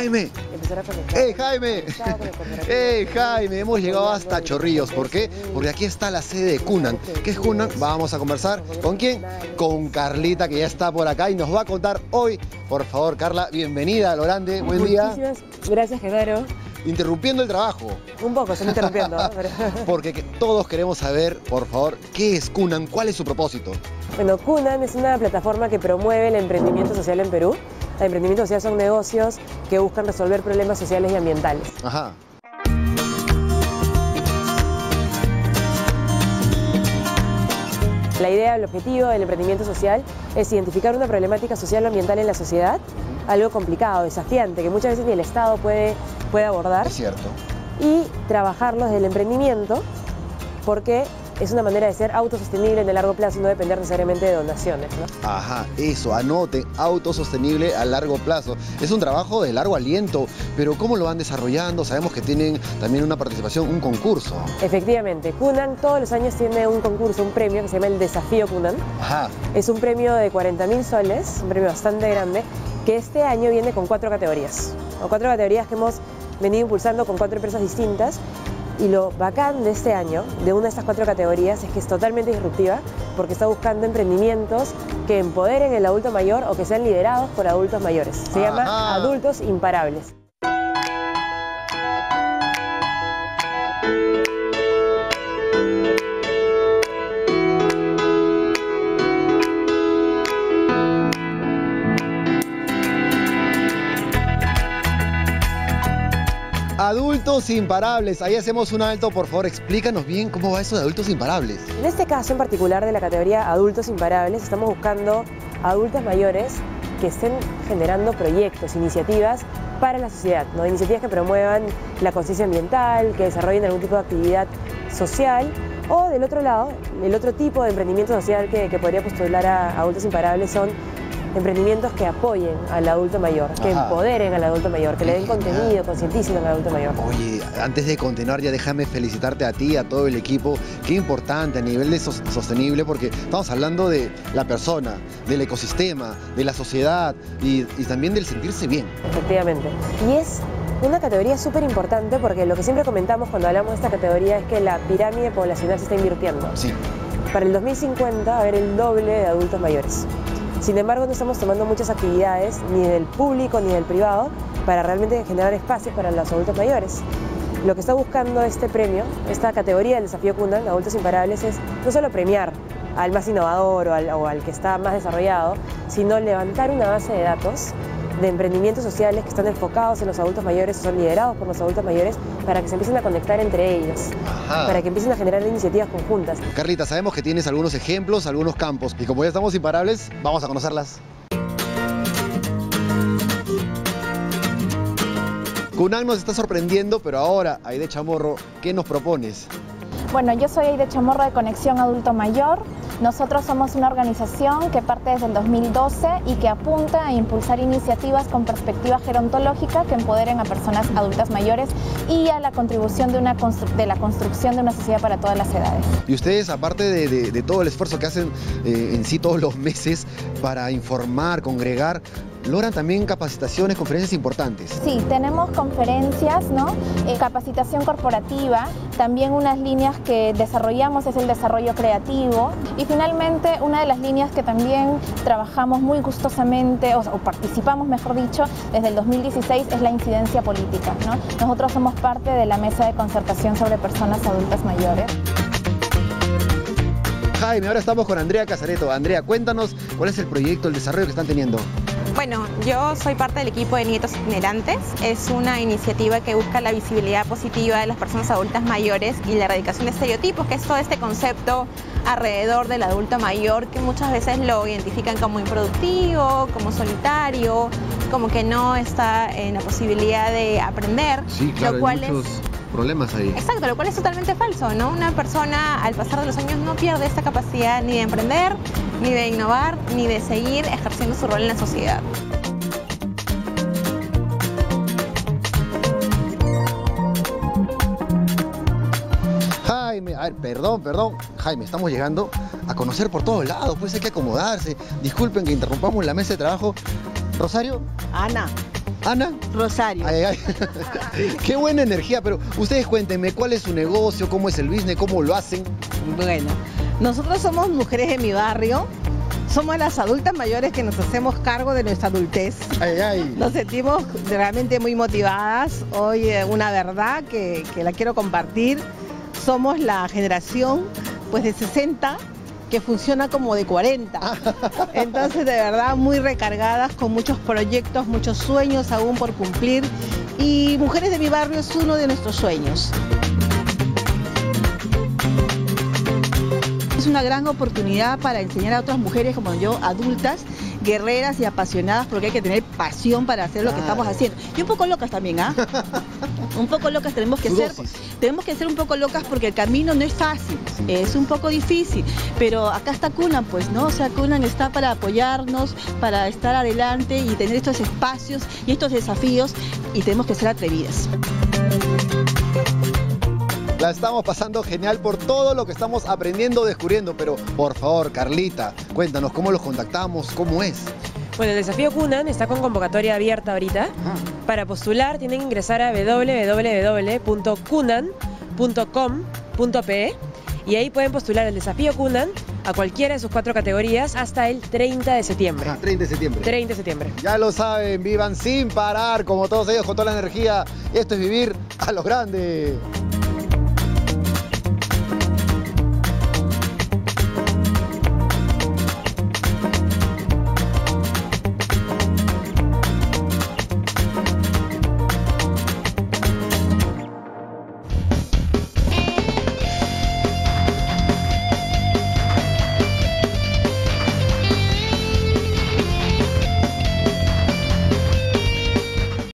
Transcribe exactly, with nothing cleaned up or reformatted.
Jaime. ¡Hey, Jaime! ¡Hey, Jaime! Hemos llegado hasta Chorrillos. ¿Por qué? Porque aquí está la sede de Cunan. ¿Qué es Cunan? Vamos a conversar. ¿Con quién? Con Carlita, que ya está por acá y nos va a contar hoy. Por favor, Carla, bienvenida a lo grande. Buen día. Muchísimas gracias, Genaro. Interrumpiendo el trabajo. Un poco, se me interrumpiendo. ¿no? Pero... Porque que todos queremos saber, por favor, ¿qué es Cunan? ¿Cuál es su propósito? Bueno, Cunan es una plataforma que promueve el emprendimiento social en Perú. El emprendimiento social son negocios que buscan resolver problemas sociales y ambientales. Ajá. La idea, el objetivo del emprendimiento social es identificar una problemática social o ambiental en la sociedad, algo complicado, desafiante, que muchas veces ni el Estado puede, puede abordar. Es cierto. Y trabajarlo desde el emprendimiento, porque es una manera de ser autosostenible en el largo plazo y no depender necesariamente de donaciones, ¿no? Ajá, eso, anoten, autosostenible a largo plazo. Es un trabajo de largo aliento, pero ¿cómo lo van desarrollando? Sabemos que tienen también una participación, un concurso. Efectivamente, Cunan todos los años tiene un concurso, un premio que se llama el Desafío Cunan. Ajá. Es un premio de cuarenta mil soles, un premio bastante grande, que este año viene con cuatro categorías. O cuatro categorías que hemos venido impulsando con cuatro empresas distintas. Y lo bacán de este año, de una de estas cuatro categorías, es que es totalmente disruptiva porque está buscando emprendimientos que empoderen el adulto mayor o que sean liderados por adultos mayores. Se Ajá. llama Adultos Imparables. Adultos imparables, ahí hacemos un alto, por favor, explícanos bien cómo va eso de adultos imparables. En este caso en particular de la categoría Adultos Imparables, estamos buscando adultos mayores que estén generando proyectos, iniciativas para la sociedad, ¿no? Iniciativas que promuevan la conciencia ambiental, que desarrollen algún tipo de actividad social, o del otro lado, el otro tipo de emprendimiento social que, que podría postular a Adultos Imparables son emprendimientos que apoyen al adulto mayor, que Ajá. empoderen al adulto mayor, que le den contenido, concienticen al adulto mayor. Oye, antes de continuar ya déjame felicitarte a ti, a todo el equipo. Qué importante a nivel de sos- sostenible, porque estamos hablando de la persona, del ecosistema, de la sociedad y, y también del sentirse bien. Efectivamente. Y es una categoría súper importante porque lo que siempre comentamos cuando hablamos de esta categoría es que la pirámide poblacional se está invirtiendo. Sí. Para el dos mil cincuenta va a haber el doble de adultos mayores. Sin embargo, no estamos tomando muchas actividades, ni del público ni del privado, para realmente generar espacios para los adultos mayores. Lo que está buscando este premio, esta categoría del Desafío Cunan, Adultos Imparables, es no solo premiar al más innovador o al, o al que está más desarrollado, sino levantar una base de datos de emprendimientos sociales que están enfocados en los adultos mayores, son liderados por los adultos mayores, para que se empiecen a conectar entre ellos, Ajá. para que empiecen a generar iniciativas conjuntas. Carlita, sabemos que tienes algunos ejemplos, algunos campos, y como ya estamos imparables, vamos a conocerlas. Cunan nos está sorprendiendo, pero ahora, Aide Chamorro, ¿qué nos propones? Bueno, yo soy Aide Chamorro de Conexión Adulto Mayor. Nosotros somos una organización que parte desde el dos mil doce y que apunta a impulsar iniciativas con perspectiva gerontológica que empoderen a personas adultas mayores y a la contribución de, una de la construcción de una sociedad para todas las edades. Y ustedes, aparte de, de, de todo el esfuerzo que hacen eh, en sí todos los meses para informar, congregar, logran también capacitaciones, conferencias importantes. Sí, tenemos conferencias, ¿no? Eh, capacitación corporativa, también unas líneas que desarrollamos es el desarrollo creativo y finalmente una de las líneas que también trabajamos muy gustosamente o, o participamos, mejor dicho, desde el dos mil dieciséis es la incidencia política, ¿no? Nosotros somos parte de la mesa de concertación sobre personas adultas mayores. Jaime, ahora estamos con Andrea Casareto. Andrea, cuéntanos cuál es el proyecto, el desarrollo que están teniendo. Bueno, yo soy parte del equipo de Nietos Itinerantes. Es una iniciativa que busca la visibilidad positiva de las personas adultas mayores y la erradicación de estereotipos, que es todo este concepto alrededor del adulto mayor que muchas veces lo identifican como improductivo, como solitario, como que no está en la posibilidad de aprender. Sí, claro, lo cual hay muchos es... problemas ahí. Exacto, lo cual es totalmente falso, ¿no? Una persona al pasar de los años no pierde esta capacidad ni de emprender, ni de innovar, ni de seguir ejerciendo su rol en la sociedad. Jaime, a ver, perdón, perdón. Jaime, estamos llegando a conocer por todos lados, pues hay que acomodarse. Disculpen que interrumpamos la mesa de trabajo. Rosario. Ana. Ana Rosario. Ay, ay. Qué buena energía, pero ustedes cuéntenme, ¿cuál es su negocio? ¿Cómo es el business? ¿Cómo lo hacen? Bueno, nosotros somos mujeres de mi barrio. Somos las adultas mayores que nos hacemos cargo de nuestra adultez. Ay, ay. Nos sentimos realmente muy motivadas. Hoy eh, una verdad que, que la quiero compartir. Somos la generación pues de sesenta que funciona como de cuarenta. Entonces de verdad muy recargadas con muchos proyectos, muchos sueños aún por cumplir. Y Mujeres de mi Barrio es uno de nuestros sueños. Es una gran oportunidad para enseñar a otras mujeres como yo, adultas, guerreras y apasionadas, porque hay que tener pasión para hacer lo que Claro. estamos haciendo. Y un poco locas también, ¿ah? Un poco locas tenemos que Su ser. dosis. Tenemos que ser un poco locas porque el camino no es fácil, es un poco difícil. Pero acá está Cunan, pues, ¿no? O sea, Cunan está para apoyarnos, para estar adelante y tener estos espacios y estos desafíos, y tenemos que ser atrevidas. La estamos pasando genial por todo lo que estamos aprendiendo, descubriendo, pero por favor, Carlita, cuéntanos cómo los contactamos, cómo es. Bueno, el desafío Cunan está con convocatoria abierta ahorita. Para postular tienen que ingresar a w w w punto cunan punto com punto pe y ahí pueden postular el desafío Cunan a cualquiera de sus cuatro categorías hasta el treinta de septiembre. Ah, treinta de septiembre. treinta de septiembre. Ya lo saben, vivan sin parar, como todos ellos, con toda la energía. Esto es vivir a lo grande.